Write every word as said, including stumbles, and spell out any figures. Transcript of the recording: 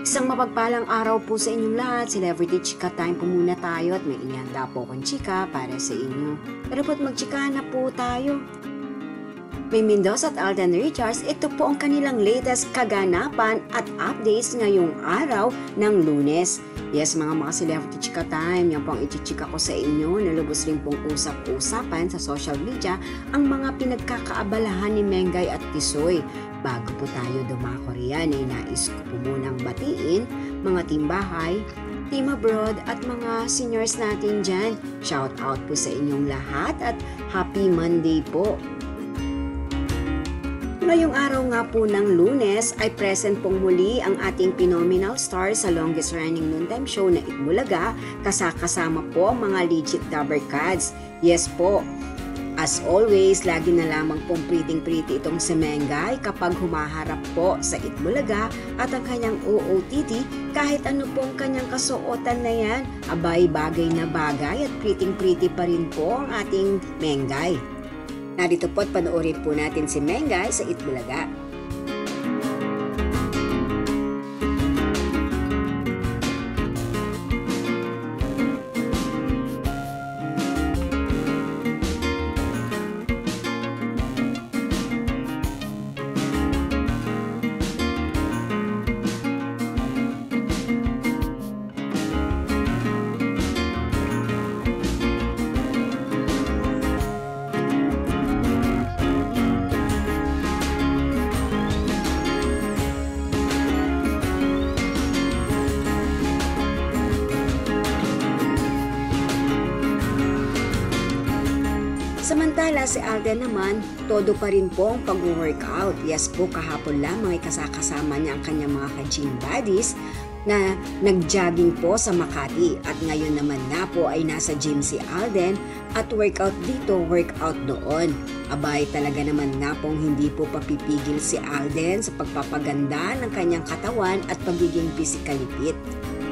Isang mapagpalang araw po sa inyong lahat. Celebrity Chika Time po muna tayo at may inihanda po akong chika para sa inyo. Pero po't magchika na po tayo. May Mendoza at Alden Richards, ito po ang kanilang latest kaganapan at updates ngayong araw ng Lunes. Yes, mga mga Celebrity Chika Time, yan po ang ichichika ko sa inyo. Nalubos rin pong usap-usapan sa social media ang mga pinagkakaabalahan ni Mengay at Tisoy. Bago po tayo dumako riyan, ay nais ko po munang batiin mga timbahay, team abroad at mga seniors natin dyan. Shout out po sa inyong lahat at happy Monday po. Ngayong araw nga po ng Lunes ay present pong muli ang ating phenomenal star sa longest running noontime show na Itbulaga, kasakasama po ang mga legit Dabarkads. Yes po, as always, lagi na lamang pong pretty-pretty itong si Mengay kapag humaharap po sa Itbulaga at ang kanyang O O T T, kahit ano pong kanyang kasuotan na yan, abay bagay na bagay at pretty-pretty pa rin po ang ating Mengay. Narito po't panoorin po natin si Mengay sa Itbulaga. Samantala si Alden naman, todo pa rin po ang pag-workout. Yes po, kahapon lamang ay kasakasama niya ang kanyang mga ka-gym buddies na nag-jogging po sa Makati. At ngayon naman nga po ay nasa gym si Alden at workout dito, workout doon. Abay talaga naman nga pong hindi po papipigil si Alden sa pagpapaganda ng kanyang katawan at pagiging physically fit.